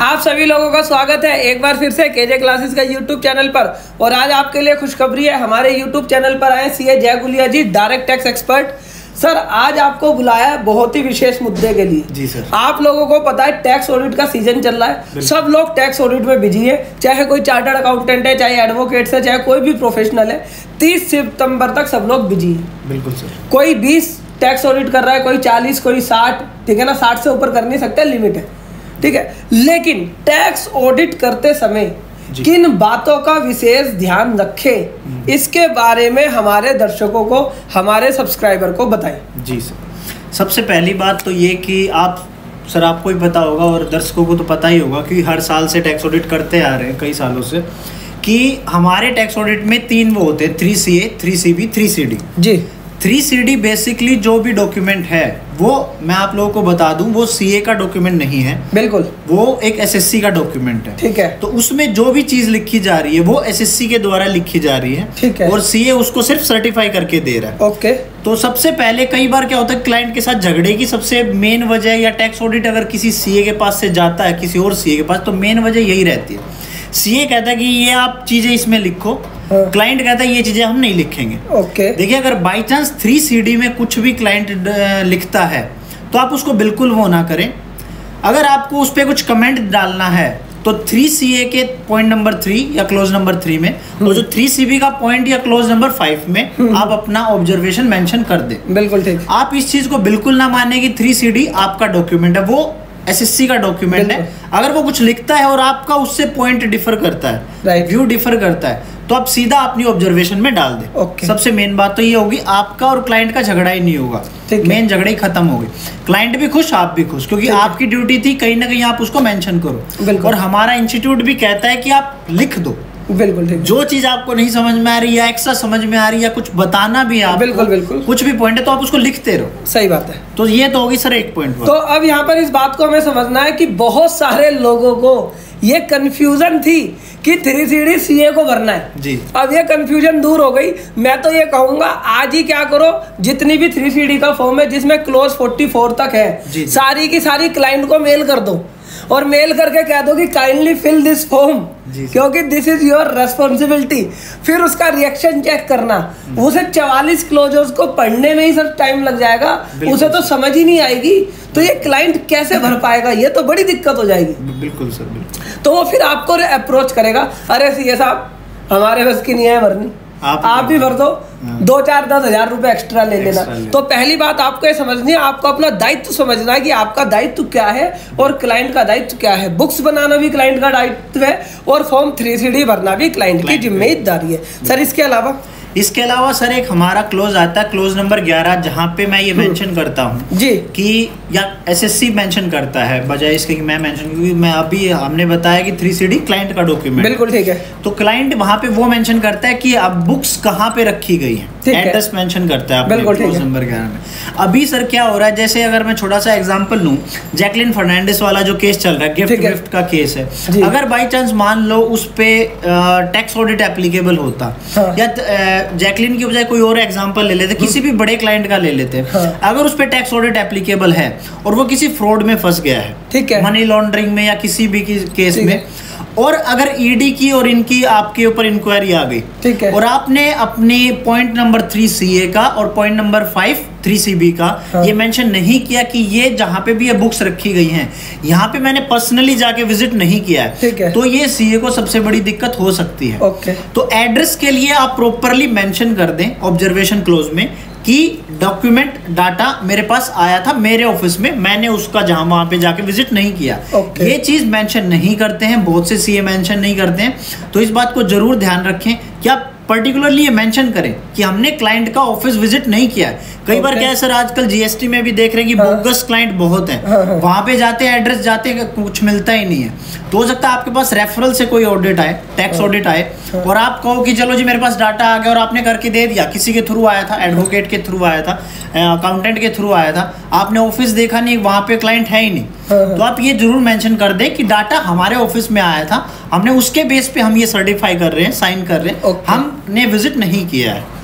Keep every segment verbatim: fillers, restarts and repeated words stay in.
आप सभी लोगों का स्वागत है एक बार फिर से केजे क्लासेस का यूट्यूब चैनल पर। और आज आपके लिए खुशखबरी है, हमारे यूट्यूब चैनल पर आए CA Jai Gulia ji, direct tax expert. Sir आज आपको बुलाया है बहुत ही विशेष मुद्दे के लिए। जी सर। आप लोगों को पता है टैक्स ऑडिट का सीजन चल रहा है, सब लोग टैक्स ऑडिट में बिजी है, चाहे कोई चार्टर्ड अकाउंटेंट है, चाहे एडवोकेट्स है, चाहे कोई भी प्रोफेशनल है। तीस सितंबर तक सब लोग बिजी है। बिल्कुल सर। कोई बीस टैक्स ऑडिट कर रहा है, कोई चालीस, कोई साठ, ठीक है ना, साठ से ऊपर कर नहीं सकता, लिमिट है, ठीक है। लेकिन टैक्स ऑडिट करते समय किन बातों का विशेष ध्यान रखें, इसके बारे में हमारे दर्शकों को, हमारे सब्सक्राइबर को बताएं। जी सर। सबसे पहली बात तो ये कि आप सर आपको ही पता होगा और दर्शकों को तो पता ही होगा कि हर साल से टैक्स ऑडिट करते आ रहे हैं कई सालों से, कि हमारे टैक्स ऑडिट में तीन वो होते हैं, three C A, three C B, three C D. जी। थ्री सी डी बेसिकली जो भी डॉक्यूमेंट है वो मैं आप लोगों को बता दूं, वो सीए का डॉक्यूमेंट नहीं है। बिल्कुल। वो एक एसएससी का डॉक्यूमेंट है। ठीक है। तो उसमें जो भी चीज लिखी जा रही है वो एसएससी के द्वारा लिखी जा रही है। ठीक है। और सीए उसको सिर्फ सर्टिफाई करके दे रहा है। ओके। तो सबसे पहले कई बार क्या होता है, क्लाइंट के साथ झगड़े की सबसे मेन वजह, या टैक्स ऑडिट अगर किसी सीए के पास से जाता है किसी और सीए के पास, तो मेन वजह यही रहती है। सीए कहता है कि ये आप चीजें इसमें लिखो, क्लाइंट कहता है ये चीजें हम नहीं लिखेंगे। ओके। देखिए अगर by chance three C D में कुछ भी क्लाइंट लिखता है तो आप उसको बिल्कुल वो ना करें। अगर आपको उस पर कुछ कमेंट डालना है तो थ्री सी ए के पॉइंट नंबर थ्री या क्लोज नंबर थ्री में, और जो थ्री सी बी का पॉइंट या क्लोज नंबर फाइव में आप अपना ऑब्जर्वेशन मेंशन कर दें। बिल्कुल ठीक। आप इस चीज को बिल्कुल ना माने कि थ्री सी डी आपका डॉक्यूमेंट है, वो एसएससी का डॉक्यूमेंट है। अगर वो कुछ लिखता है और आपका उससे पॉइंट डिफर करता है, राइट, व्यू डिफर करता है, तो आप सीधा अपनी ऑब्जर्वेशन में डाल दें। okay. सबसे मेन बात तो ये होगी, आपका और क्लाइंट का झगड़ा ही नहीं होगा, मेन झगड़ा ही खत्म हो गई, क्लाइंट भी खुश, आप भी खुश, क्योंकि आपकी ड्यूटी थी कहीं ना कहीं आप उसको मेंशन करो। और हमारा इंस्टीट्यूट भी कहता है कि आप लिख दो। बिल्कुल ठीक। जो चीज आपको नहीं समझ में आ रही या एक्स्ट्रा समझ में आ रही या कुछ बताना भी है, बिल्कुल बिल्कुल, कुछ भी पॉइंट है तो आप उसको लिखते रहो। सही बात है। तो ये तो होगी सर एक पॉइंट। तो अब यहाँ पर इस बात को हमें समझना है कि बहुत सारे लोगों को ये कंफ्यूजन थी कि थ्री सी डी सीए को भरना है। जी। अब ये कंफ्यूजन दूर हो गई। मैं तो ये कहूंगा आज ही क्या करो, जितनी भी थ्री सी डी का फॉर्म है जिसमें क्लोज फोर्टी फोर तक है, जी, सारी की सारी क्लाइंट को मेल कर दो और मेल करके कह दो कि काइंडली फिल दिस फॉर्म, क्योंकि दिस इज योर रेस्पॉन्सिबिलिटी। फिर उसका रिएक्शन चेक करना, उसे चवालीस क्लोजर्स को पढ़ने में ही सब टाइम लग जाएगा, उसे तो समझ ही नहीं आएगी, तो ये क्लाइंट कैसे भर पाएगा, ये तो बड़ी दिक्कत हो जाएगी। बिल्कुल सर, बिल्कुल। तो वो फिर आपको अप्रोच करेगा, अरे सीए साहब हमारे बस की नहीं है भरनी, आप, आप भी भर दो, दो चार दस हजार रुपए एक्स्ट्रा ले लेना। तो पहली बात आपको ये समझनी है, आपको अपना दायित्व समझना है कि आपका दायित्व क्या है और क्लाइंट का दायित्व क्या है। बुक्स बनाना भी क्लाइंट का दायित्व है और फॉर्म थ्री सी डी भरना भी क्लाइंट की जिम्मेदारी है। सर इसके अलावा इसके अलावा सर एक हमारा क्लोज आता है, क्लोज नंबर ग्यारह, जहाँ पे मैं ये मेंशन करता हूँ जी कि, या एसएससी मेंशन करता है बजाय इसके कि मैं मेंशन, क्योंकि मैं अभी हमने बताया कि थ्री सी डी क्लाइंट का डॉक्यूमेंट। बिल्कुल ठीक है। तो क्लाइंट वहाँ पे वो मेंशन करता है कि अब बुक्स कहाँ पे रखी गई है, एड्रेस मेंशन करता है बिल्कुल क्लोज नंबर ग्यारह में। अभी सर क्या हो रहा है, जैसे अगर मैं छोटा सा एग्जाम्पल लूँ, जैकलिन फर्नांडिस वाला जो केस चल रहा है, गिफ्ट गिफ्ट का केस है, अगर बाई चांस मान लो उस पे टैक्स ऑडिट एप्लीकेबल होता, या जैकलिन की बजाय कोई और एग्जांपल ले लेते, किसी भी बड़े क्लाइंट का ले लेते, हाँ। अगर उस पे टैक्स ऑडिट एप्लीकेबल है और वो किसी फ्रॉड में फंस गया है, ठीक है, मनी लॉन्ड्रिंग में या किसी भी केस में, और अगर ईडी की और इनकी आपके ऊपर इंक्वायरी आ गई, ठीक है, और आपने अपने पॉइंट नंबर थ्री सीए का और point number five three C B का, हाँ, ये मेंशन नहीं किया कि ये जहां पे भी ये बुक्स रखी गई हैं, यहाँ पे मैंने पर्सनली जाके विजिट नहीं किया है, ठीक है, तो ये सीए को सबसे बड़ी दिक्कत हो सकती है। ओके। तो एड्रेस के लिए आप प्रॉपरली मेंशन कर दें ऑब्जर्वेशन क्लोज में कि डॉक्यूमेंट डाटा मेरे पास आया था मेरे ऑफिस में, मैंने उसका जहां वहां पे जाके विजिट नहीं किया। okay. ये चीज मेंशन नहीं करते हैं, बहुत से सीए मेंशन नहीं करते हैं, तो इस बात को जरूर ध्यान रखें कि आप पर्टिकुलरली ये मेंशन करें कि हमने क्लाइंट का ऑफिस विजिट नहीं किया है। कई okay. बार क्या है सर, आजकल जीएसटी में भी देख रहे हैं कि हाँ. बोगस क्लाइंट बहुत हैं, हाँ, हाँ. वहां पे जाते हैं, एड्रेस जाते हैं, कुछ मिलता ही नहीं है। तो हो सकता है आपके पास रेफरल से कोई ऑडिट आए, टैक्स ऑडिट आए, हाँ. और आप कहो कि चलो जी मेरे पास डाटा आ गया और आपने करके दे दिया, किसी के थ्रू आया था, एडवोकेट के थ्रू आया था, अकाउंटेंट के थ्रू आया था, आपने ऑफिस देखा नहीं, वहां पे क्लाइंट है ही नहीं, हाँ. तो आप ये जरूर मेंशन कर दें कि डाटा हमारे ऑफिस में आया था, हमने उसके बेस पे हम ये सर्टिफाई कर रहे हैं, साइन कर रहे हैं, okay. हमने विजिट नहीं किया है।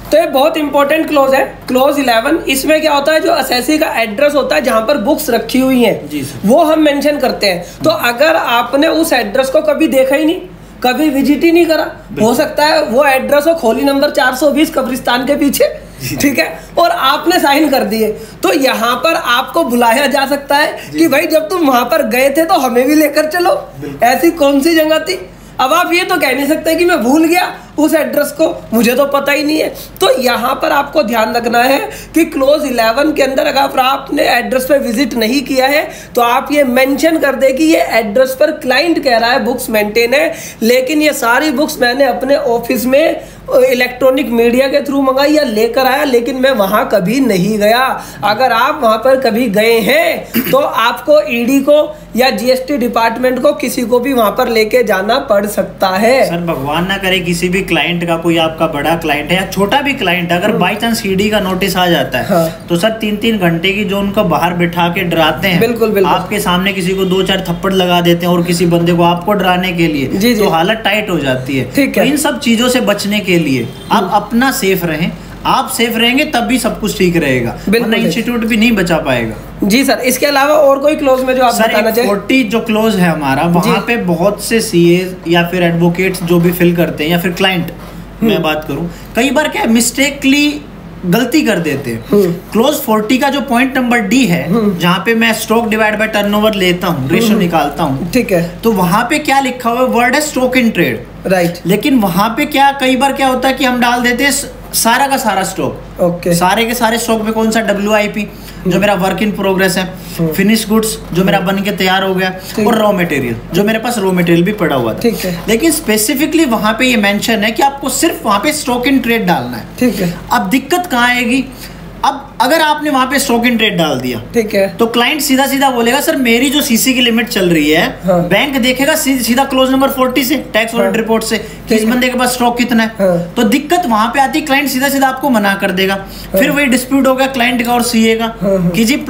तो ये बहुत इंपॉर्टेंट क्लोज है, क्लोज इलेवन। इसमें क्या होता है, जो एसएससी का एड्रेस होता है जहां पर बुक्स रखी हुई हैं वो हम मेंशन करते हैं। तो अगर आपने उस एड्रेस को कभी देखा ही नहीं, कभी विजिट ही नहीं करा, हो सकता है वो एड्रेस हो खोली नंबर चार सौ बीस कब्रिस्तान के पीछे, ठीक है, और आपने साइन कर दिए, तो यहाँ पर आपको बुलाया जा सकता है कि भाई जब तुम वहां पर गए थे तो हमें भी लेकर चलो। ऐसी कौन सी जगह थी? अब आप ये तो कह नहीं सकते कि मैं भूल गया उस एड्रेस को, मुझे तो पता ही नहीं है। तो यहाँ पर आपको ध्यान रखना है कि क्लोज इलेवन के अंदर अगर आपने एड्रेस पे विजिट नहीं किया है तो आप ये मेंशन कर दे कि ये एड्रेस पर क्लाइंट कह रहा है बुक्स मेंटेन है, लेकिन ये सारी बुक्स मैंने अपने ऑफिस में इलेक्ट्रॉनिक मीडिया के थ्रू मंगाई या लेकर आया, लेकिन मैं वहां कभी नहीं गया। अगर आप वहां पर कभी गए हैं तो आपको ईडी को या जीएसटी डिपार्टमेंट को किसी को भी वहां पर लेके जाना पड़ सकता है। सर भगवान ना करे किसी भी क्लाइंट का, कोई आपका बड़ा क्लाइंट है या छोटा भी क्लाइंट, अगर बाई चांस ईडी का नोटिस आ जाता है, हाँ। तो सर तीन तीन घंटे की जो उनको बाहर बिठा के डराते हैं, बिल्कुल बिल्कुल आपके सामने किसी को दो चार थप्पड़ लगा देते हैं और किसी बंदे को आपको डराने के लिए, जी, तो जी। हालत टाइट हो जाती है। तो इन सब चीजों से बचने के लिए आप अपना सेफ रहें, आप सेफ रहेंगे तब भी सब कुछ ठीक रहेगा, वरना इंस्टीट्यूट भी नहीं बचा पाएगा। जी सर, इसके अलावा और कोई क्लोज में जो आप बताना चाहें? फोर्टी जो क्लोज है हमारा, वहाँ पे बहुत से सीए या फिर एडवोकेट्स जो भी फिल करते हैं या फिर क्लाइंट मैं बात करूं, कई बार क्या मिस्टेकली गलती कर देते हैं। क्लोज फोर्टी का जो पॉइंट नंबर डी है, जहाँ पे मैं स्टॉक डिवाइड बाय टर्नओवर लेता हूँ, रेशियो निकालता हूँ, ठीक है, तो वहां पे क्या लिखा हुआ है, वर्ड है स्टॉक इन ट्रेड, राइट। लेकिन वहां पे क्या कई बार क्या होता है कि हम डाल देते हैं सारा का सारा स्टॉक, ओके, सारे के सारे स्टॉक में कौन सा डब्ल्यू आई पी जो मेरा वर्क इन प्रोग्रेस है, फिनिश गुड्स जो मेरा बन के तैयार हो गया, और रॉ मटेरियल जो मेरे पास रॉ मटेरियल भी पड़ा हुआ था, ठीक है। लेकिन स्पेसिफिकली वहां पे ये मेंशन है कि आपको सिर्फ वहां पे स्टॉक इन ट्रेड डालना है, ठीक है। अब दिक्कत कहाँ आएगी, अब अगर आपने वहां पे स्टॉक इन ट्रेड डाल दिया, ठीक है, तो क्लाइंट सीधा सीधा बोलेगा सर मेरी जो सीसी की लिमिट चल रही है, हाँ। बैंक देखेगा सीधा क्लोज नंबर फोर्टी से, टैक्स ऑडिट रिपोर्ट से, किस बंदे के पास स्टॉक कितना है, हाँ। तो दिक्कत वहां पे आती है, क्लाइंट सीधा सीधा आपको मना कर देगा, हाँ। फिर वही डिस्प्यूट होगा क्लाइंट का और सीए का, हाँ। कि जी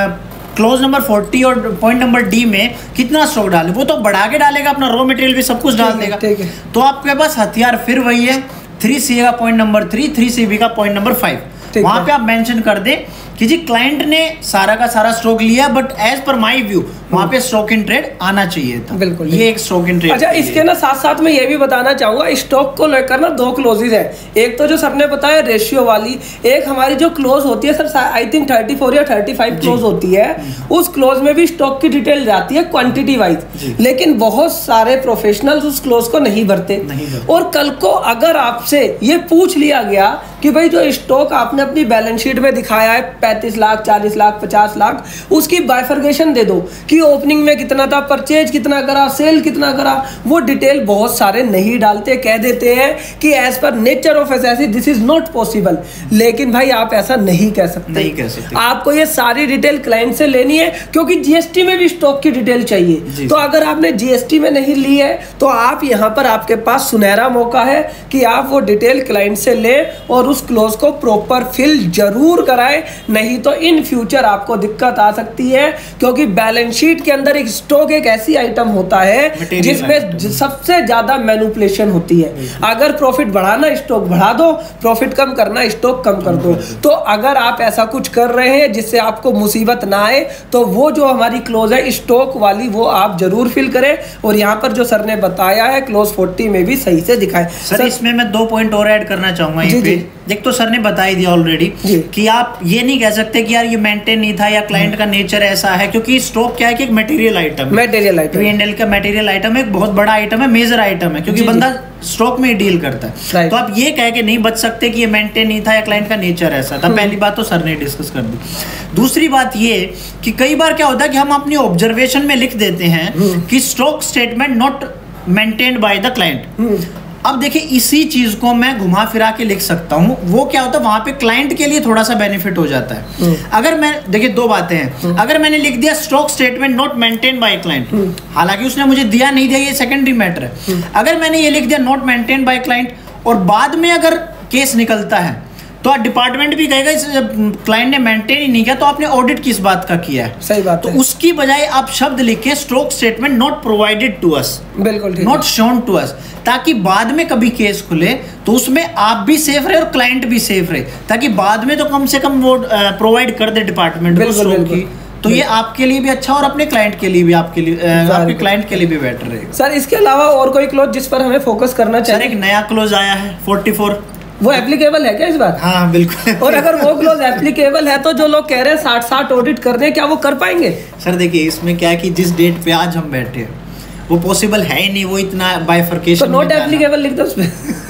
क्लोज नंबर फोर्टी और पॉइंट नंबर डी में कितना स्टॉक डाले, वो तो बढ़ा के डालेगा, अपना रॉ मटेरियल भी सब कुछ डाल देगा, तो आपके पास हथियार फिर वही है, थ्री सी का point number three, three C B का पॉइंट नंबर फाइव, वहां पे आप मेंशन कर दे कि जी क्लाइंट ने सारा का सारा स्टॉक लिया, but as per my view वहां पे स्टॉक इन ट्रेड आना चाहिए था। बिल्कुल, ये एक स्टॉक इन ट्रेड। अच्छा, इसके ना साथ साथ में ये भी बताना चाहूंगा, स्टॉक को लेकर ना दो क्लोजेज है, एक तो जो सर ने बताया रेशियो वाली, एक हमारी जो क्लोज होती है sir, I think thirty four या थर्टी फाइव क्लोज होती है, उस क्लोज में भी स्टॉक की डिटेल जाती है क्वांटिटी वाइज, लेकिन बहुत सारे प्रोफेशनल्स उस क्लोज को नहीं भरते, और कल को अगर आपसे ये पूछ लिया गया कि भाई जो स्टॉक आपने अपनी बैलेंस शीट में दिखाया है पैंतीस लाख, चालीस लाख, पचास लाख, उसकी बाइफर्केशन दे दो कि ओपनिंग में कितना था, परचेज कितना करा, सेल कितना करा, वो डिटेल बहुत सारे नहीं डालते, कह देते हैं कि as per nature of SSC this is not possible. लेकिन भाई आप ऐसा नहीं कह सकते, नहीं कह सकते, आपको ये सारी डिटेल क्लाइंट से लेनी है, क्योंकि जीएसटी में भी स्टॉक की डिटेल चाहिए। तो अगर आपने जीएसटी में नहीं ली है तो आप यहाँ पर आपके पास सुनहरा मौका है कि आप वो डिटेल क्लाइंट से ले और उस क्लोज को प्रॉपर फिल जरूर कराएं, नहीं तो इन फ्यूचर आपको दिक्कत आ सकती है, क्योंकि बैलेंस शीट के अंदर एक स्टॉक एक ऐसी आइटम होता है जिसमें सबसे ज्यादा मैनिपुलेशन होती है। अगर प्रॉफिट बढ़ाना स्टॉक बढ़ा दो, प्रॉफिट कम करना स्टॉक कम कर दो। तो अगर आप ऐसा कुछ कर रहे हैं जिससे आपको मुसीबत ना आए, तो वो जो हमारी क्लोज है स्टॉक वाली वो आप जरूर फिल करें, और यहाँ पर जो सर ने बताया है क्लोज फोर्टी में भी सही से दिखाएं। सर, सर इसमें मैं दो पॉइंट और ऐड करना चाहूंगा। देख, तो सर ने बता ही दिया ऑलरेडी कि आप ये नहीं कह सकते कि यार ये मेंटेन नहीं था या क्लाइंट का नेचर ऐसा है, क्योंकि स्टॉक क्या है कि एक मटेरियल आइटम है, मटेरियल आइटम एंडल का मटेरियल आइटम है, एक बहुत बड़ा आइटम है, मेजर आइटम है, क्योंकि बंदा स्टॉक में डील करता है। तो आप ये कह के नहीं बच सकते कि ये मेंटेन नहीं था या क्लाइंट का नेचर ऐसा था। पहली बात तो सर ने डिस्कस कर दी। दूसरी बात ये कि कई बार क्या होता है कि हम अपनी ऑब्जर्वेशन में लिख देते हैं कि stock statement not maintained by the client. अब देखिए, इसी चीज को मैं घुमा फिरा के लिख सकता हूँ, वो क्या होता है वहां पे क्लाइंट के लिए थोड़ा सा बेनिफिट हो जाता है। अगर मैं देखिए दो बातें हैं, अगर मैंने लिख दिया stock statement not maintain by client, हालांकि उसने मुझे दिया नहीं दिया ये सेकेंडरी मैटर है। अगर मैंने ये लिख दिया नॉट मेंटेन बाय क्लाइंट और बाद में अगर केस निकलता है तो डिपार्टमेंट भी कहेगा इस क्लाइंट ने मेंटेन ही नहीं किया तो आपने ऑडिट किस बात का किया है। सही बात तो है। उसकी बजाय आप शब्द लिखे stock statement not provided to us, बिल्कुल नॉट शोन टू अस, ताकि बाद में कभी केस खुले तो उसमें आप भी सेफ रहे और क्लाइंट भी सेफ रहे, ताकि बाद में तो कम से कम वो प्रोवाइड कर दे डिपार्टमेंट को स्ट्रोक की। तो ये आपके लिए भी अच्छा और अपने क्लाइंट के लिए भी, आपके लिए आपके क्लाइंट के लिए भी बेटर रहेगा। सर इसके अलावा और कोई क्लोज जिस पर हमें फोकस करना चाहिए? सर एक नया क्लोज आया है चौवालीस, वो एप्लीकेबल है क्या इस बार? हाँ बिल्कुल। और अगर वो क्लोज एप्लीकेबल है तो जो लोग कह रहे हैं साठ साठ ऑडिट करने हैं, क्या वो कर पाएंगे? सर देखिए इसमें क्या है कि जिस डेट पे आज हम बैठे हैं वो पॉसिबल है ही नहीं, वो इतना बाइफर्केशन। तो नॉट एप्लीकेबल लिख दो उसमें।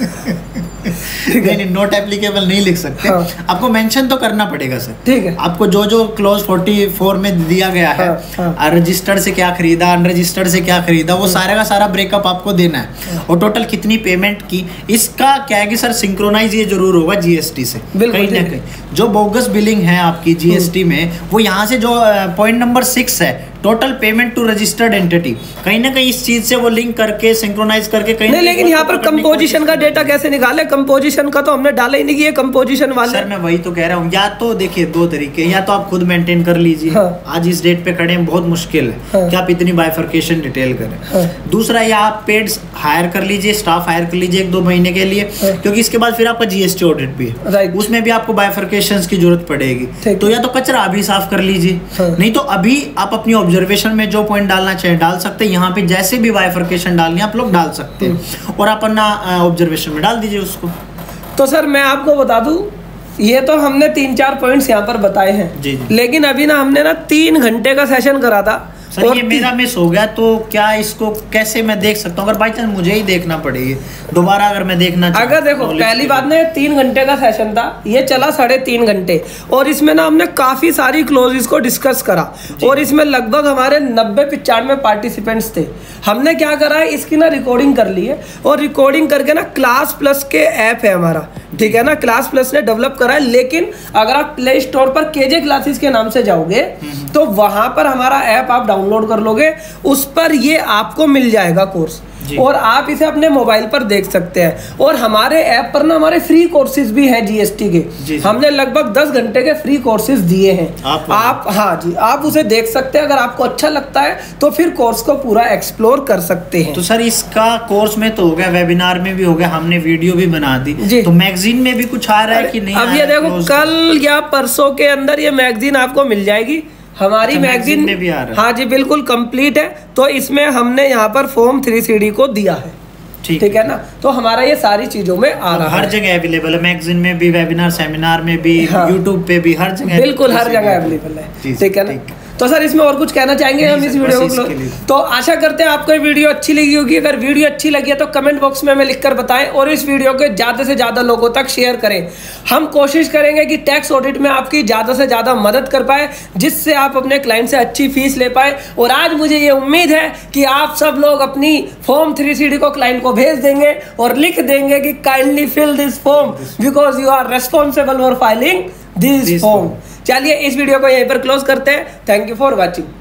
नहीं नहीं नोट एप्लीकेबल नहीं लिख सकते। हाँ। आपको मेंशन तो करना पड़ेगा सर। ठीक है। आपको जो जो क्लोज चौवालीस में दिया गया है, हाँ, हाँ। रजिस्टर्ड से क्या खरीदा, अनरजिस्टर्ड से क्या खरीदा, वो सारा का सारा ब्रेकअप आपको देना है। हाँ। और टोटल कितनी पेमेंट की, इसका क्या है कि सर सिंक्रोनाइज ये जरूर होगा जीएसटी से कहीं ना कहीं। जो बोगस बिलिंग है आपकी जीएसटी में, वो यहाँ से जो पॉइंट नंबर सिक्स है total payment to registered entity, कहीं ना कहीं इस चीज से वो लिंक करके सिंक्रोनाइज करके कहीं नहीं। लेकिन यहाँ पर कंपोजिशन का डेटा कैसे निकाले? कंपोजिशन का तो हमने डाला ही नहीं कि ये कंपोजिशन वाले। सर मैं वही तो कह रहा हूँ, या तो देखिए दो तरीके, या तो आप खुद मेंटेन कर लीजिए। हाँ। आज इस डेट पे खड़े हैं, बहुत मुश्किल है। हाँ। कि आप इतनी बाइफर्केशन डिटेल करें। हाँ। दूसरा, या आप पेड हायर कर लीजिए, स्टाफ हायर कर लीजिए एक दो महीने के लिए। हाँ। क्योंकि इसके बाद फिर आपका जीएसटी ऑडिट भी है, उसमें भी आपको बाइफर्केशन की जरूरत पड़ेगी। तो या तो कचरा अभी साफ कर लीजिए, नहीं तो अभी आप अपनी ऑब्जर्वेशन में जो पॉइंट डालना चाहिए डाल सकते हैं। यहाँ पे जैसे भी बाइफर्केशन डालनी है आप लोग डाल सकते हैं और आप अपना ऑब्जर्वेशन में डाल दीजिए उसको। तो सर मैं आपको बता दूं, ये तो हमने तीन चार पॉइंट्स यहाँ पर बताए हैं जी जी। लेकिन अभी ना हमने ना तीन घंटे का सेशन करा था सर, ये मेरा मिस हो गया, तो क्या इसको कैसे मैं देख सकता हूँ? अगर बाई चांस मुझे ही देखना पड़ेगी दोबारा, अगर मैं देखना अगर देखो पहली बात ना तीन घंटे का सेशन था, ये चला साढ़े तीन घंटे और इसमें ना हमने काफी सारी क्लोजेस को डिस्कस करा और इसमें लगभग हमारे नब्बे पिचानवे पार्टिसिपेंट्स थे। हमने क्या करा है, इसकी ना रिकॉर्डिंग कर ली है और रिकॉर्डिंग करके ना क्लास प्लस के ऐप है हमारा, ठीक है ना, क्लास प्लस ने डेवलप करा है। लेकिन अगर आप प्ले स्टोर पर केजे क्लासेस के नाम से जाओगे तो वहां पर हमारा ऐप आप डाउनलोड कर लोगे, उस पर ये आपको मिल जाएगा कोर्स और आप इसे अपने मोबाइल पर देख सकते हैं। और हमारे ऐप पर ना हमारे फ्री कोर्सेज भी हैं जीएसटी के, जी जी। हमने लगभग दस घंटे के फ्री कोर्सेज दिए हैं आप, आप हाँ जी, आप उसे देख सकते हैं। अगर आपको अच्छा लगता है तो फिर कोर्स को पूरा एक्सप्लोर कर सकते हैं। तो सर इसका कोर्स में तो हो गया, वेबिनार में भी हो गया, हमने वीडियो भी बना दी, तो मैगजीन में भी कुछ आ रहा है कि नहीं? अब ये देखो कल या परसों के अंदर ये मैगजीन आपको मिल जाएगी। हमारी अच्छा, मैगजीन में भी आ रहा है। हाँ जी बिल्कुल कंप्लीट है। तो इसमें हमने यहाँ पर फॉर्म थ्री सी डी को दिया है, ठीक है ना। तो हमारा ये सारी चीजों में आ रहा है, हर जगह अवेलेबल है, मैगजीन में भी, वेबिनार सेमिनार में भी, यूट्यूब पे भी, हर जगह बिल्कुल हर जगह अवेलेबल है, ठीक है ना। तो सर इसमें और कुछ कहना चाहेंगे हम इस वीडियो को? तो आशा करते हैं आपको ये वीडियो अच्छी लगी होगी। अगर वीडियो अच्छी लगी है तो कमेंट बॉक्स में हमें लिखकर बताएं और इस वीडियो को ज्यादा से ज्यादा लोगों तक शेयर करें। हम कोशिश करेंगे कि टैक्स ऑडिट में आपकी ज्यादा से ज्यादा मदद कर पाए, जिससे आप अपने क्लाइंट से अच्छी फीस ले पाए। और आज मुझे ये उम्मीद है कि आप सब लोग अपनी फॉर्म थ्री सी डी को क्लाइंट को भेज देंगे और लिख देंगे कि kindly fill this form because you are responsible for filing this form. चलिए इस वीडियो को यहीं पर क्लोज करते हैं। Thank you for watching.